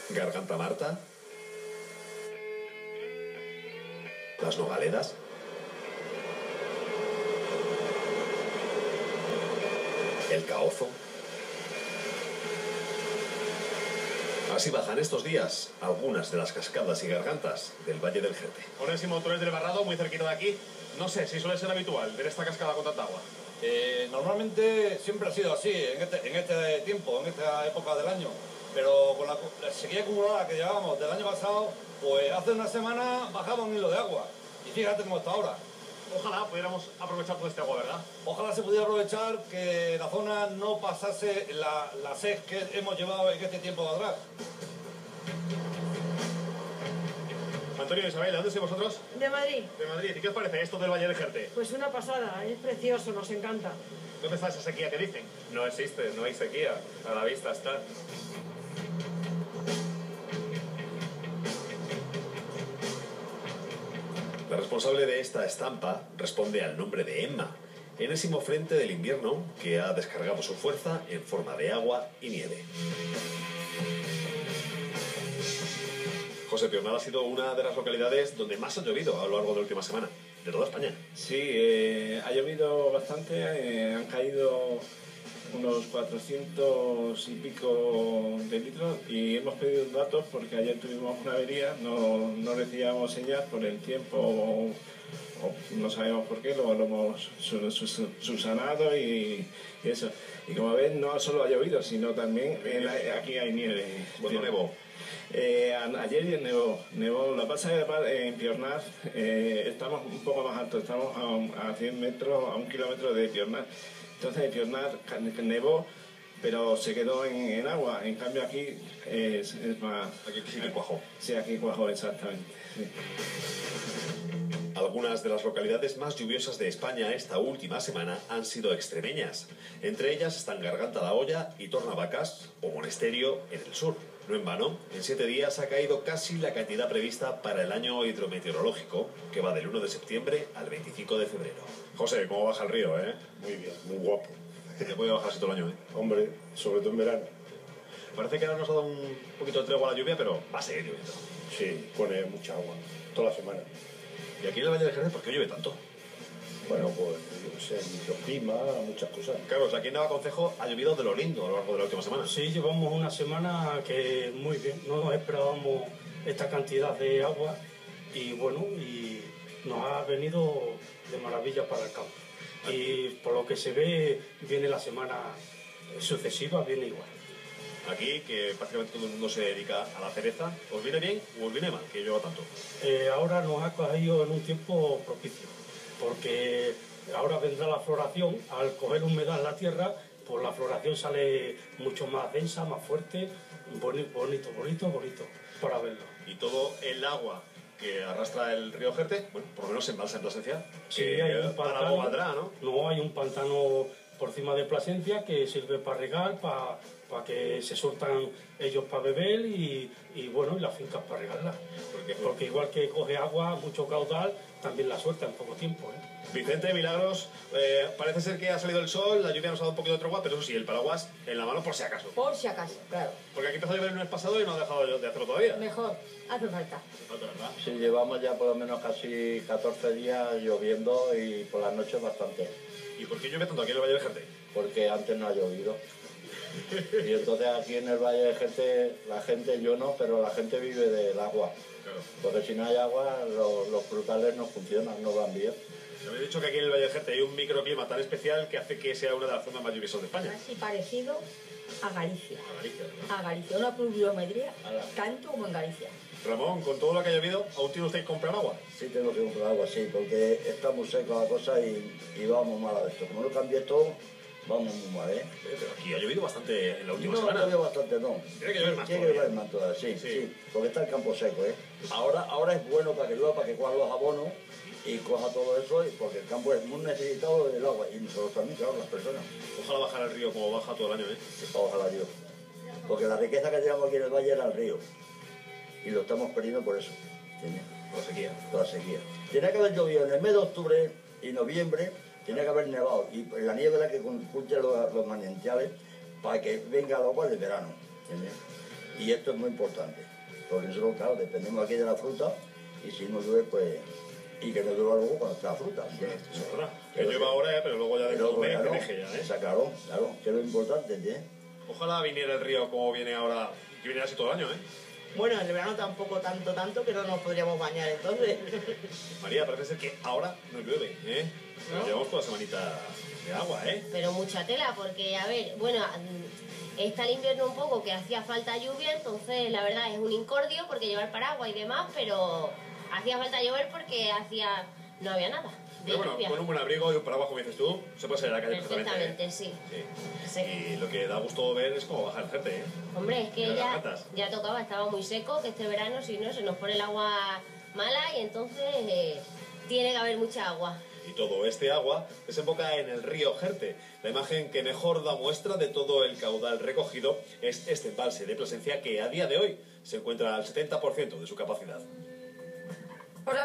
Garganta Marta, las Nogaledas, el Caozo. Así bajan estos días algunas de las cascadas y gargantas del Valle del Jerte. Onésimo, tú eres del Barrado, muy cerquita de aquí. No sé si suele ser habitual ver esta cascada con tanta agua. Normalmente siempre ha sido así, en este tiempo, en esta época del año. Pero con la sequía acumulada que llevábamos del año pasado, pues hace una semana bajaba un hilo de agua. Y fíjate cómo está ahora. Ojalá pudiéramos aprovechar todo este agua, ¿verdad? Ojalá se pudiera aprovechar que la zona no pasase la sed que hemos llevado en este tiempo de atrás. Antonio y Isabel, ¿de dónde sois vosotros? De Madrid. De Madrid. ¿Y qué os parece esto del Valle del Jerte? Pues una pasada, es precioso, nos encanta. ¿Dónde está esa sequía que dicen? No existe, no hay sequía, a la vista está. La responsable de esta estampa responde al nombre de Emma, enésimo frente del invierno que ha descargado su fuerza en forma de agua y nieve. José, Piornal ha sido una de las localidades donde más ha llovido a lo largo de la última semana, de toda España. Sí, ha llovido bastante, han caído unos 400 y pico de litros y hemos pedido datos porque ayer tuvimos una avería, no recibíamos señal por el tiempo o no sabemos por qué, lo hemos subsanado y eso. Y como ven, no solo ha llovido, sino también aquí hay nieve. ¿Cuándo nevó? Ayer nevó. La pasa en Piornal estamos un poco más altos, estamos a 100 metros, a 1 kilómetro de Piornal. Entonces en Piornal nevó, pero se quedó en agua. En cambio aquí es más... Aquí sí que cuajó. Sí, aquí cuajó, exactamente. Sí. Algunas de las localidades más lluviosas de España esta última semana han sido extremeñas. Entre ellas están Garganta la Olla y Tornavacas o Monesterio en el sur. No en vano, en 7 días ha caído casi la cantidad prevista para el año hidrometeorológico, que va del 1 de septiembre al 25 de febrero. José, ¿cómo baja el río, eh? Muy bien, muy guapo. Ya puede bajar así todo el año, ¿eh? Hombre, sobre todo en verano. Parece que ahora nos ha dado un poquito de tregua a la lluvia, pero va a seguir lloviendo. Sí, pone mucha agua, toda la semana. ¿Y aquí en el Valle del Jerte por qué llueve tanto? Bueno, pues, yo qué sé, microclima, muchas cosas. Carlos, aquí en Navaconcejo ha llovido de lo lindo a lo largo de la última semana. Sí, llevamos una semana que muy bien, no nos esperábamos esta cantidad de agua y bueno, y nos ha venido de maravilla para el campo. Y por lo que se ve, viene la semana sucesiva, viene igual. Aquí, que prácticamente todo el mundo se dedica a la cereza, ¿os viene bien o os viene mal que llueva tanto? Ahora nos ha caído en un tiempo propicio, porque ahora vendrá la floración, al coger humedad en la tierra, pues la floración sale mucho más densa, más fuerte, bonito para verlo. Y todo el agua que arrastra el río Jerte, bueno, por lo menos en Balsa en Plasencia, Sí, que hay un para pantano, algo valdrá, ¿no? No, hay un pantano por encima de Plasencia que sirve para regar, para que se sueltan ellos para beber y bueno, y las fincas para regarlas. Porque igual que coge agua, mucho caudal, también la suelta en poco tiempo, ¿eh? Vicente, Milagros, parece ser que ha salido el sol, la lluvia nos ha dado un poquito de tregua, pero eso sí, el paraguas en la mano por si acaso. Por si acaso, claro. Porque aquí empezó a llover el mes pasado y no ha dejado de hacerlo todavía. Mejor, hace falta. ¿Verdad? Sí, llevamos ya por lo menos casi 14 días lloviendo y por las noches bastante. ¿Y por qué llueve tanto aquí en el Valle del Jerte? Porque antes no ha llovido. Y entonces aquí en el Valle del Jerte, la gente, yo no, pero la gente vive del agua. Claro. Porque si no hay agua, los frutales no funcionan, no van bien. Me habéis dicho que aquí en el Valle del Jerte hay un microclima tan especial que hace que sea una de las zonas más lluviosas de España. Así parecido a Galicia. A Galicia, ¿verdad? A Galicia, una pluviometría tanto como en Galicia. Ramón, con todo lo que ha llovido, ¿aún tiene usted que comprar agua? Sí tengo que comprar agua, sí, porque está muy seca la cosa y vamos mal a esto. Como no cambie todo, vamos muy mal, ¿eh? Pero aquí ha llovido bastante en la última No, semana. no llovido bastante, no. Tiene que llover más Tiene que todavía. llover más todavía, sí, Sí. sí, porque está el campo seco, ¿eh? Ahora es bueno para que llueva, para que coja los abonos y coja todo eso, porque el campo es muy necesitado del agua y nosotros también, claro, las personas. Ojalá bajar el río como baja todo el año, ¿eh? Ojalá Dios. Porque la riqueza que teníamos aquí en el valle era el río. Y lo estamos perdiendo por eso. ¿Entiendes? Por la sequía. Por la sequía. Tenía que haber llovido en el mes de octubre y noviembre, tenía que haber nevado. Y la nieve es la que cultiva los manantiales para que venga el agua del verano. ¿Entiendes? Y esto es muy importante, porque nosotros, claro, dependemos aquí de la fruta, y si no llueve, pues... Y que no llueva luego cuando está la fruta, ¿entiendes? Eso es verdad. Que llueva ahora, pero luego ya dentro de un mes que deje ya, ¿eh? Claro, claro, que es lo importante, ¿entiendes? Ojalá viniera el río como viene ahora, que viniera así todo el año, ¿eh? Bueno, en el verano tampoco tanto que no nos podríamos bañar entonces. María, parece ser que ahora no llueve, ¿eh? Nos llevamos toda semanita de agua, ¿eh? Pero mucha tela, porque, a ver, bueno, está el invierno un poco que hacía falta lluvia, entonces la verdad es un incordio porque llevar paraguas y demás, pero hacía falta llover porque no había nada de Pero bueno, lluvia. con un buen abrigo y un paraguas, como dices tú, se puede salir a la calle perfectamente. Perfectamente, sí. Sí. Y lo que da gusto ver es cómo baja el Jerte, ¿eh? Hombre, es que Mira las ratas. ya tocaba, estaba muy seco, que este verano si no se nos pone el agua mala y entonces tiene que haber mucha agua. Y todo este agua desemboca en el río Jerte. La imagen que mejor da muestra de todo el caudal recogido es este embalse de Plasencia que a día de hoy se encuentra al 70% de su capacidad.